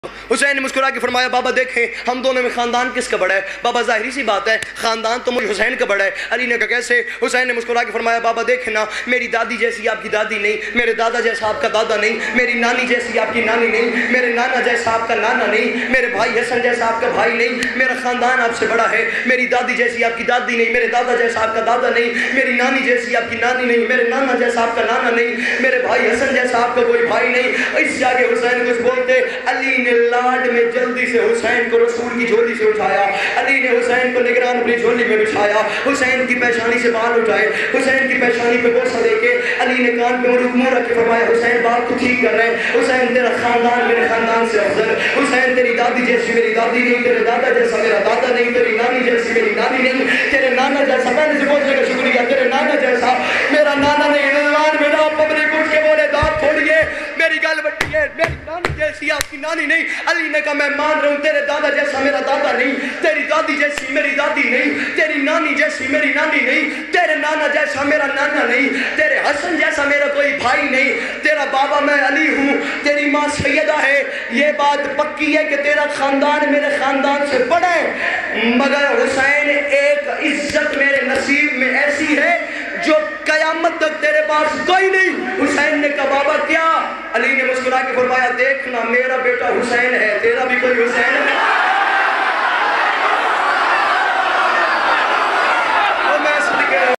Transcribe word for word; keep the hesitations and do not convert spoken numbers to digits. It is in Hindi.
हुसैन ने मुस्कुरा के फरमाया, बाबा देखें हम दोनों में खानदान किसका बड़ा है? बाबा जाहिरी सी बात है, खानदान तो मुझे हुसैन का बड़ा है। अली ने कहा कैसे? हुसैन ने मुस्कुरा के फरमाया, बाबा देखें ना, मेरी दादी जैसी आपकी दादी नहीं, मेरे दादा जैसा आपका दादा नहीं, मेरी नानी जैसी आपकी नानी नहीं, मेरे नाना जैसा आपका नाना नहीं, मेरे भाई हसन जैसा आपका भाई नहीं, मेरा खानदान आपसे बड़ा है। मेरी दादी जैसी आपकी दादी नहीं, मेरे दादा जैसा आपका दादा नहीं, मेरी नानी जैसी आपकी नानी नहीं, मेरे नाना जैसा आपका नाना नहीं, मेरे भाई हसन जैसा आपका कोई भाई नहीं। इससे आगे हुसैन कुछ बोलते, अली ने लाड में जल्दी से हुसैन को रसूल की झोली से उठाया, अली ने हुसैन को निगरान अपनी झोली में बिछाया, हुसैन की पेशानी से बाल उठाए, हुसैन की पेशानी पे बोसा देके अली ने कान पे मुंह रख के फरमाया, हुसैन बात तो ठीक कर रहे हैं, हुसैन तेरा खानदान मेरे खानदान से अफजल, हुसैन तेरी दादी जैसी मेरी दादी नहीं, तेरे दादा जैसा मेरा दादा नहीं, तेरी नानी जैसी मेरी नानी नहीं, तेरे नाना जैसा, मैंने से बोलने का शुक्रिया, तेरे नाना जैसा मेरा नाना नहीं। मेरा पब्लिक उठ के बोले, दांत छोड़िए, मेरी गल बट्टी है, मेरी नानी जैसी आपकी नानी नहीं। अली ने कहा मैं मान रहा हूँ, तेरे दादा जैसा मेरा दादा नहीं, तेरी दादी जैसी मेरी दादी नहीं, तेरी नानी जैसी मेरी नानी नहीं, तेरे नाना जैसा मेरा नाना नहीं, तेरे हसन जैसा मेरा कोई भाई नहीं, तेरा बाबा मैं अली हूँ, तेरी माँ सैयदा है। ये बात पक्की है कि तेरा खानदान मेरे खानदान से बड़ा है, मगर हुसैन एक इज्जत मेरे नसीब में ऐसी है जो कयामत तक तेरे पास कोई नहीं। हुसैन ने कहा बाबा क्या? अली ने मुस्कुरा के फरमाया, देखना मेरा बेटा हुसैन है, तेरा भी कोई हुसैन है।